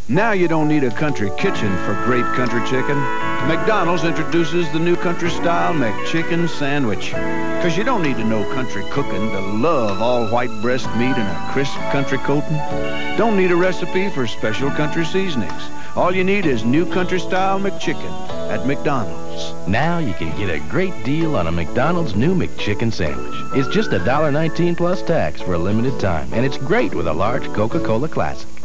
Now you don't need a country kitchen for great country chicken. McDonald's introduces the new country-style McChicken sandwich. Because you don't need to know country cooking to love all white breast meat and a crisp country coating. Don't need a recipe for special country seasonings. All you need is new country-style McChicken at McDonald's. Now you can get a great deal on a McDonald's new McChicken sandwich. It's just $1.19 plus tax for a limited time, and it's great with a large Coca-Cola Classic.